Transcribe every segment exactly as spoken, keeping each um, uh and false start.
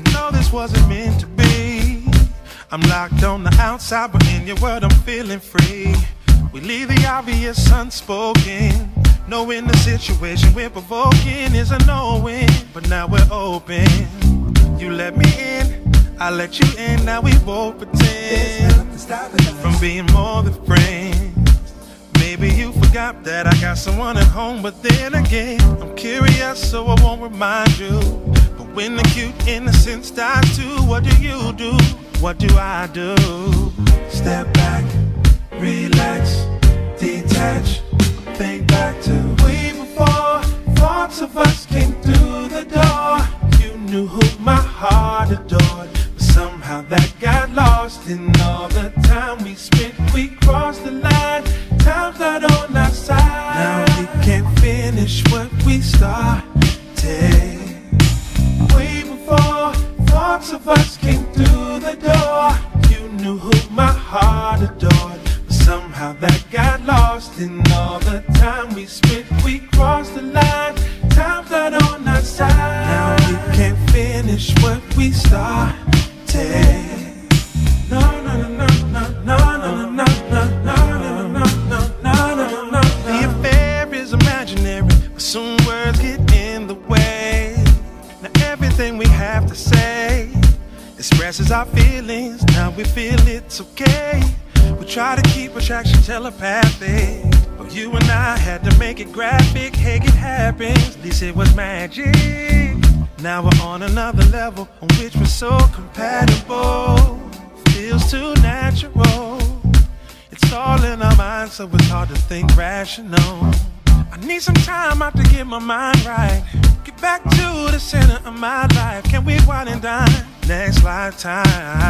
And no, this wasn't meant to be. I'm locked on the outside, but in your world I'm feeling free. We leave the obvious unspoken, knowing the situation we're provoking is a no-win. But now we're open. You let me in, I let you in. Now we both pretend from being more than friends. Maybe you forgot that I got someone at home, but then again, I'm curious, so I won't remind you. But when the cute innocence dies too, what do you do? What do I do? Step back, relax, detach, think back to way before thoughts of us came through the door. You knew who my heart adored, but somehow that got lost in all the time we spent. We crossed the line, time's not on our side. Now we can't finish what we started. Way before thoughts of us came through the door, you knew who my heart adored, but somehow that got lost in all the time we spent. We crossed the line, time's not on our side. Now we can't finish what we started. No, no, no, no, no, no, no, no, no, no, no, no, no, no, no. The affair is imaginary, but soon words get in the way. Now everything we have to say expresses our feelings. Now we feel it's okay. We try to keep attraction telepathic, but you and I had to make it graphic. Hey, it happens, at least it was magic. Now we're on another level on which we're so compatible. Feels too natural. It's all in our minds, so it's hard to think rational. I need some time out to get my mind right. Get back to the center of my life. Can we wine and dine next lifetime?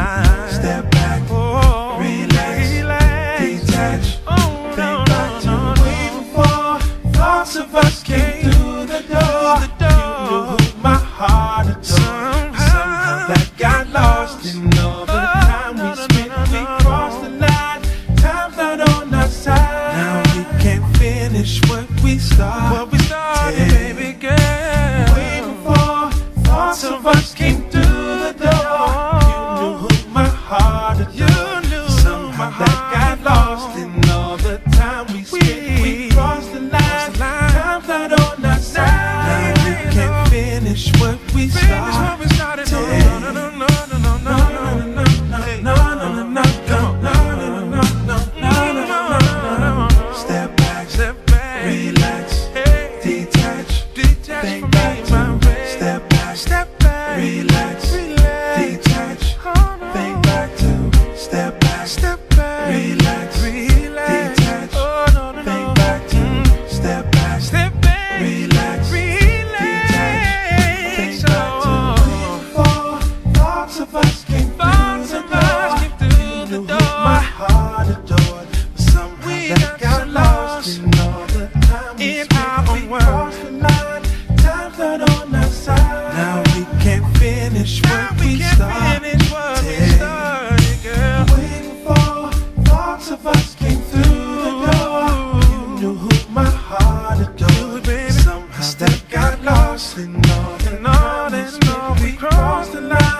Step back, oh, relax, relax. detach, oh, think no, back no, to no, way no. before thoughts of us came through the door. Through the door. You knew who my heart adored. Somehow, Somehow that got lost in all the oh, time no, we no, spent. no, no, We no. crossed the line, time's not on our side. Now we can't finish what we started. What we started, baby girl. Way before thoughts of us came through the door, you knew who my heart adored. You knew Somehow my that heart got lost in all the time we spent. We crossed the line, time's not on our side. Now we can't finish what we Finish what we started. started. No, no, no, no, no, no, no, no, no, no. Hey. No, no, no, no, Come no, on. no, no, no, no, no, no, no, no. Step back, Step back, relax, hey. detach, Detach think from back me, to my baby. step back, Step back, relax, relax. detach, Oh, no. think back to step back, Step back, relax, relax. detach, Oh, no, no, think no. back to Mm. step back, Step back, relax, relax. detach, think back to Oh. way before thoughts of us came Thoughts through of the us door. came through You the knew door. who my heart adored, but somehow We that got got so lost lost in all the time we in spent. our We world. crossed the line, time's not on our side. Now we can't finish Now what we we can't started. finish what we started, girl. Way before thoughts of us came through the door, you knew who my heart adored, baby. somehow that got lost in all the And all time we that spent. love, we We crossed the line,